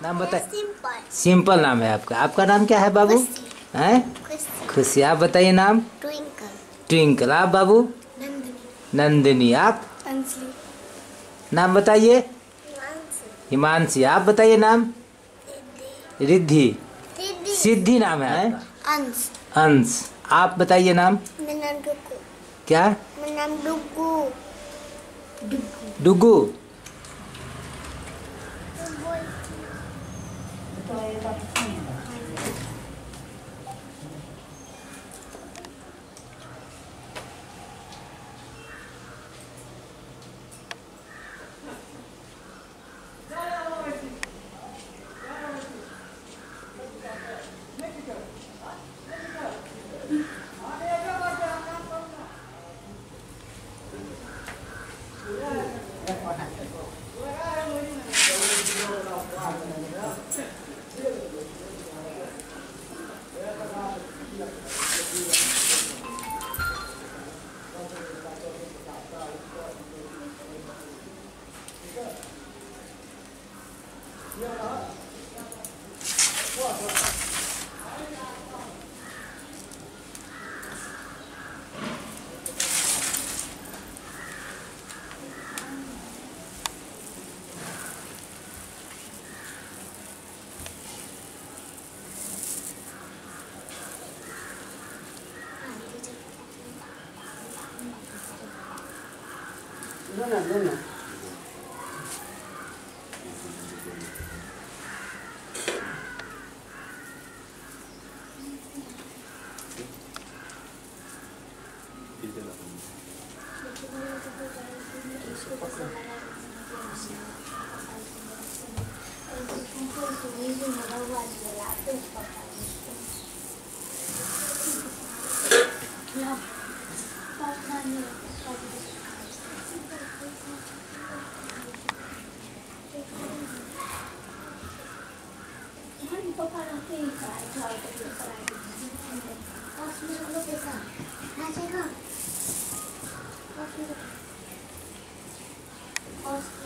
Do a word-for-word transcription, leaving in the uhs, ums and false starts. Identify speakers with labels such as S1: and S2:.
S1: नाम बताइए।
S2: Simple.
S1: Simple नाम है आपका। आपका नाम क्या है बाबू? हैं? खुशी। आप बताइए नाम?
S2: ट्विंकल।
S1: ट्विंकल। आप बाबू?
S2: नंदिनी।
S1: नंदिनी। आप?
S2: अंजलि।
S1: नाम बताइए।
S2: हिमांशु।
S1: हिमांशी। आप बताइए नाम? रिद्धि।
S2: रिद्धि।
S1: सिद्धि नाम है आपका?
S2: अंश।
S1: अंश। आप बताइए नाम?
S2: मेरा नाम डुगू।
S1: क्या?
S2: मेरा नाम डुगू।
S1: डुगू।
S3: Luna, Luna.
S2: Nah, cek, Kak.